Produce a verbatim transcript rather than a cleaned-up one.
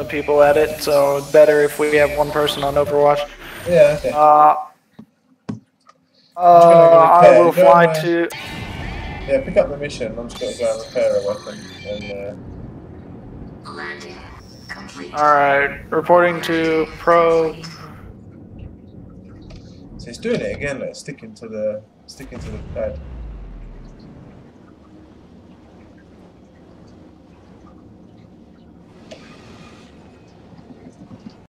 people at it, so it's better if we have one person on Overwatch. Yeah, okay. Uh, uh, I will fly my... to... Yeah, pick up the mission. I'm just going to go and repair a weapon. And, uh... Landing complete. Alright, reporting to Pro... So he's doing it again, like sticking to the... sticking to the pad.